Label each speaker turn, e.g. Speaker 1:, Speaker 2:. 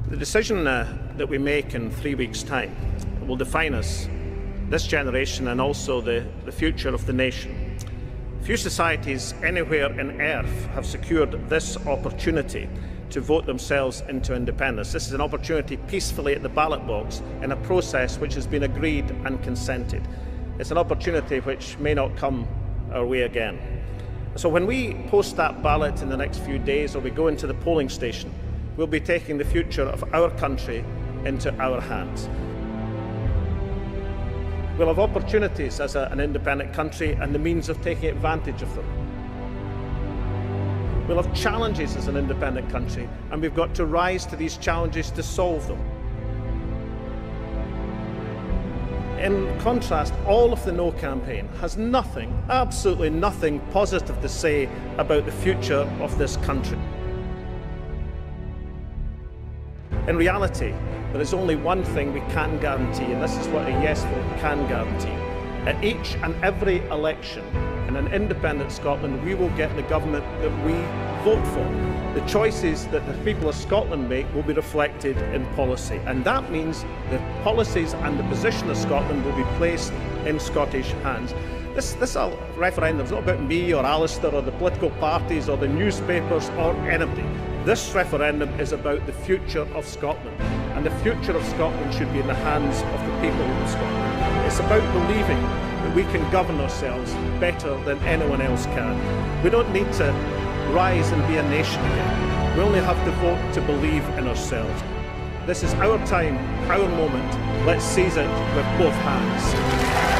Speaker 1: The decision that we make in 3 weeks' time will define us, this generation, and also the future of the nation. Few societies anywhere on earth have secured this opportunity to vote themselves into independence. This is an opportunity peacefully at the ballot box in a process which has been agreed and consented. It's an opportunity which may not come our way again. So when we post that ballot in the next few days, or we go into the polling station, we'll be taking the future of our country into our hands. We'll have opportunities as an independent country and the means of taking advantage of them. We'll have challenges as an independent country, and we've got to rise to these challenges to solve them. In contrast, all of the No campaign has nothing, absolutely nothing positive to say about the future of this country. In reality, there is only one thing we can guarantee, and this is what a yes vote can guarantee. At each and every election in an independent Scotland, we will get the government that we vote for. The choices that the people of Scotland make will be reflected in policy, and that means the policies and the position of Scotland will be placed in Scottish hands. This referendum is not about me or Alistair or the political parties or the newspapers or anybody. This referendum is about the future of Scotland, and the future of Scotland should be in the hands of the people of Scotland. It's about believing that we can govern ourselves better than anyone else can. We don't need to rise and be a nation again. We only have to vote to believe in ourselves. This is our time, our moment. Let's seize it with both hands.